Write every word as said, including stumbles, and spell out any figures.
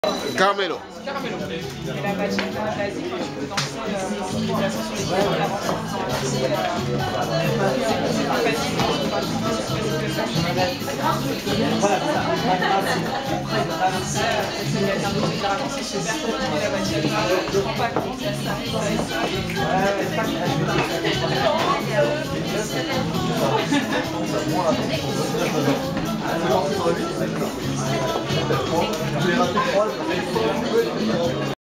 Caramelo. Caramelo. Et la bachata basique, quand tu peux danser euh, les versions sur les pieds, la rentrée, vous en danser. C'est pas facile, mais c'est pas plus facile que ça. Il y a bien d'autres qui racontent, c'est super compliqué la bachata. Je ne comprends pas comment ça s'arrive avec ça. C'est parti sur la vie.